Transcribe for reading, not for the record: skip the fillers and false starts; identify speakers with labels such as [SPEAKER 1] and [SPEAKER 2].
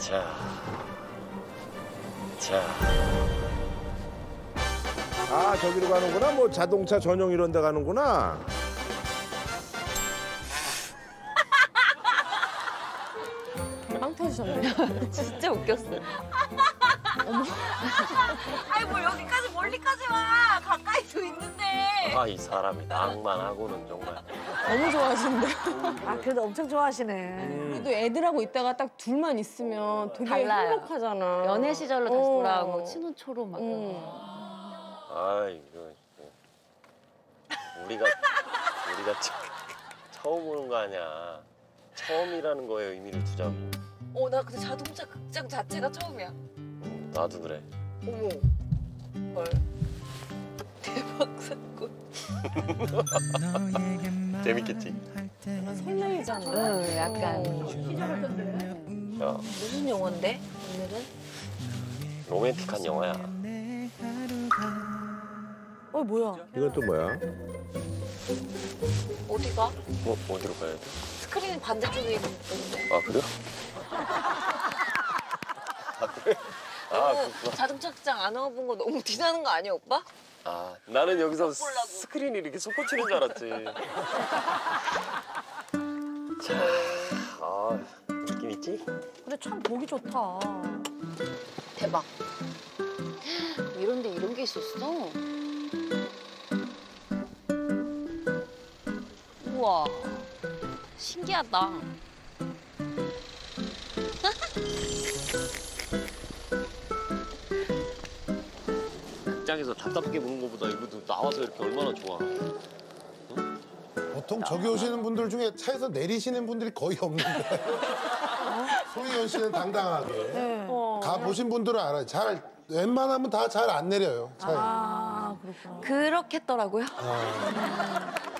[SPEAKER 1] 자.
[SPEAKER 2] 아, 저기로 가는구나. 뭐 자동차 전용 이런 데 가는구나.
[SPEAKER 3] 빵 터지셨네.
[SPEAKER 4] 진짜 웃겼어.
[SPEAKER 5] 아이 뭐 여기까지 멀리까지 와. 가까이도 있는데.
[SPEAKER 1] 아, 이 사람이 낭만하고는 정말.
[SPEAKER 3] 너무 좋아하시는데.
[SPEAKER 6] 아, 그래도 엄청 좋아하시네.
[SPEAKER 3] 그래도 애들하고 있다가 딱 둘만 있으면 되게
[SPEAKER 4] 달라요.
[SPEAKER 3] 행복하잖아.
[SPEAKER 4] 연애 시절로 다시
[SPEAKER 3] 어.
[SPEAKER 4] 돌아가고 친혼초로 막.
[SPEAKER 1] 아이, 우리가 처음 오는 거 아니야. 처음이라는 거에 의미를 두자고.
[SPEAKER 5] 나 근데 자동차 극장 자체가 처음이야.
[SPEAKER 1] 나도 그래.
[SPEAKER 5] 어머. 헐. 대박 사건.
[SPEAKER 1] 재밌겠지?
[SPEAKER 3] 설레이잖아.
[SPEAKER 4] 응, 약간.
[SPEAKER 1] 야,
[SPEAKER 5] 무슨 영화인데? 오늘은?
[SPEAKER 1] 로맨틱한 영화야.
[SPEAKER 6] 뭐야?
[SPEAKER 2] 이건 또 뭐야?
[SPEAKER 5] 어디가?
[SPEAKER 1] 어디로 가야 돼?
[SPEAKER 5] 스크린 반대쪽에 있는데.
[SPEAKER 1] 아, 그래요? 아, 그래? 아, 그렇구나.
[SPEAKER 5] 자동차 극장 안 와본 거 너무 티나는 거 아니야, 오빠?
[SPEAKER 1] 아, 나는 여기서
[SPEAKER 5] 보려고.
[SPEAKER 1] 스크린이 이렇게 솟구치는 줄 알았지. 자, 아, 느낌 있지?
[SPEAKER 6] 근데 참 보기 좋다.
[SPEAKER 5] 대박.
[SPEAKER 4] 이런데 이런 게 있었어? 우와. 신기하다.
[SPEAKER 1] 극장에서 답답하게 보는 것보다 이것도 나와서 이렇게 얼마나 좋아.
[SPEAKER 7] 보통 저기 오시는 분들 중에 차에서 내리시는 분들이 거의 없는데 송혜연 씨는 당당하게 가 보신 분들은 알아요. 잘 웬만하면 다 잘 안 내려요 차에.
[SPEAKER 6] 아, 그렇구나.
[SPEAKER 4] 그렇겠더라고요.